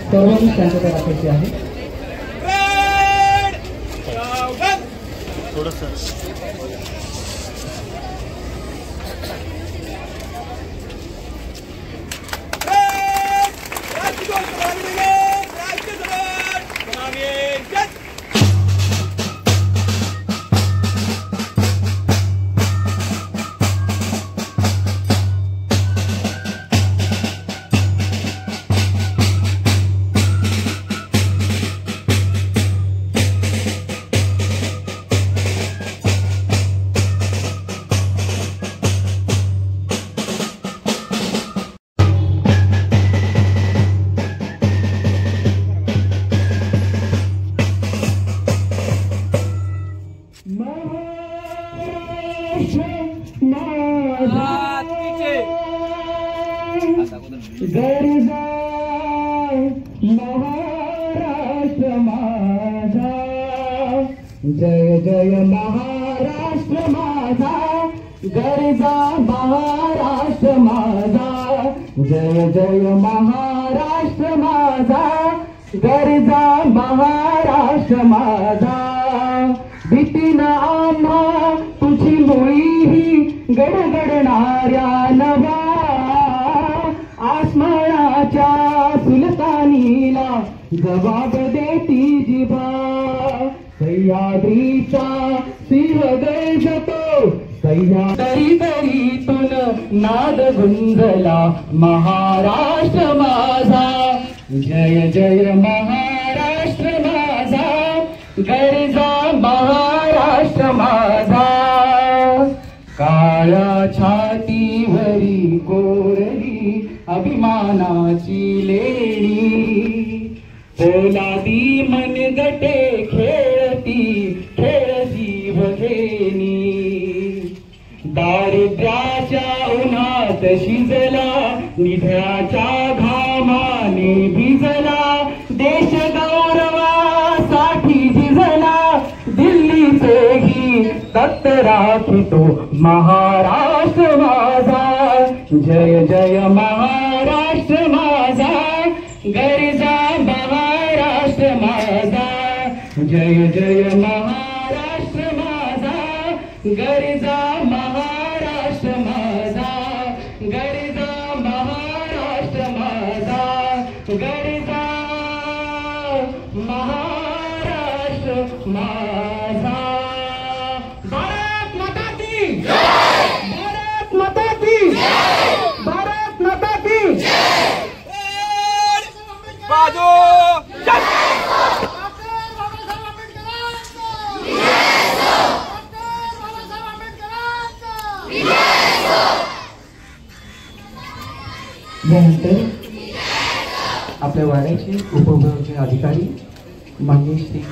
सर्वांनी शांतता राखायची आहे. गरजा महाराष्ट्र माझा, जय जय महाराष्ट्र माझा. गरजा महाराष्ट्र माझा, जय जय महाराष्ट्र माझा. गरजा महाराष्ट्र माझा. भीतीनं आम्हा तुझी मुळी ही गडगडणाऱ्या नभा. आसमानाच्या सुलतानीला जबाब देती जिभा. सह्याद्रीचा सिंह गर्जतो सह्याद्री तरीतून नाद गुंजला महाराष्ट्र माझा. जय जय महाराष्ट्र माझा. गरजा महाराष्ट्त्र माझा. काळ्या छातीवरी कोरली अभिमानाची लेणी. पोलादी मनगटे खेळती खेळ जीव घेणी. दारिद्र्याच्या उन्हात शिजला निधड्याच्या घामाने भिजला. देश गौरवासाठी झिजला दिल्लीचेही तक्त राखितो महाराष्ट्र माझा. जय जय महाराष्ट्र माझा. गरजा महाराष्ट्र माझा. जय जय महाराष्ट्र माझा. गरजा महाराष्ट्र माझा. गरजा महाराष्ट्र माझा. गरजा महाराष्ट्र माझा. भारत माता की जय. भारत माता की जय. भारत माता की जय. बाजू यानंतर आपल्या वाड्याचे उपविभागाचे अधिकारी माननीय श्री